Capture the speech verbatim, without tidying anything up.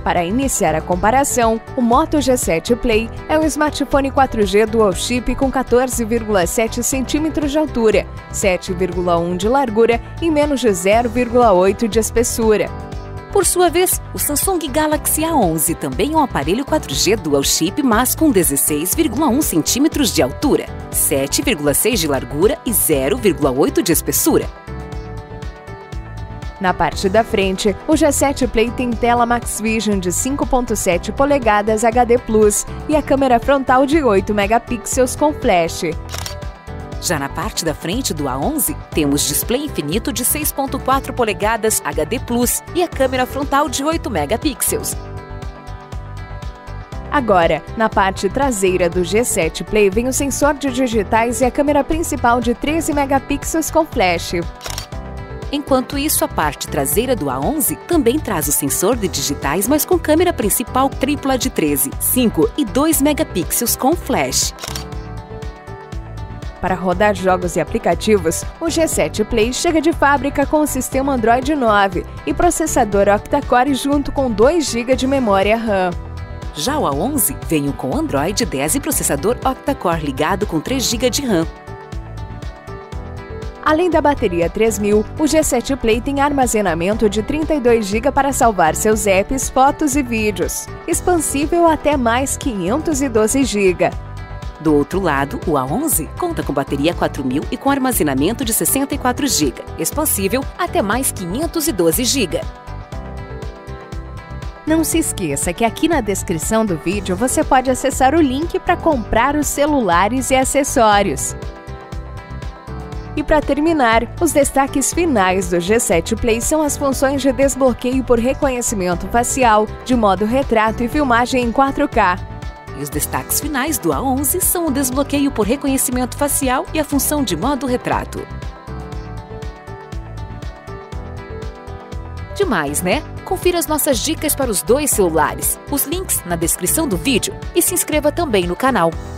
Para iniciar a comparação, o Moto G sete Play é um smartphone quatro G Dual Chip com quatorze vírgula sete centímetros de altura, sete vírgula um de largura e menos de zero vírgula oito de espessura. Por sua vez, o Samsung Galaxy A onze também é um aparelho quatro G Dual Chip, mas com dezesseis vírgula um centímetros de altura, sete vírgula seis de largura e zero vírgula oito de espessura. Na parte da frente, o G sete Play tem tela Max Vision de cinco vírgula sete polegadas H D plus e a câmera frontal de oito megapixels com flash. Já na parte da frente do A onze, temos display infinito de seis vírgula quatro polegadas H D plus e a câmera frontal de oito megapixels. Agora, na parte traseira do G sete Play vem o sensor de digitais e a câmera principal de treze megapixels com flash. Enquanto isso, a parte traseira do A onze também traz o sensor de digitais, mas com câmera principal tripla de treze, cinco e dois megapixels com flash. Para rodar jogos e aplicativos, o G sete Play chega de fábrica com o sistema Android nove e processador octa-core junto com dois gigas de memória RAM. Já o A onze veio com Android dez e processador octa-core ligado com três gigas de RAM. Além da bateria três mil, o G sete Play tem armazenamento de trinta e dois gigas para salvar seus apps, fotos e vídeos, expansível até mais quinhentos e doze gigas. Do outro lado, o A onze conta com bateria quatro mil e com armazenamento de sessenta e quatro gigas, expansível até mais quinhentos e doze gigas. Não se esqueça que aqui na descrição do vídeo você pode acessar o link para comprar os celulares e acessórios. E para terminar, os destaques finais do G sete Play são as funções de desbloqueio por reconhecimento facial, de modo retrato e filmagem em quatro K. E os destaques finais do A onze são o desbloqueio por reconhecimento facial e a função de modo retrato. Demais, né? Confira as nossas dicas para os dois celulares, os links na descrição do vídeo e se inscreva também no canal.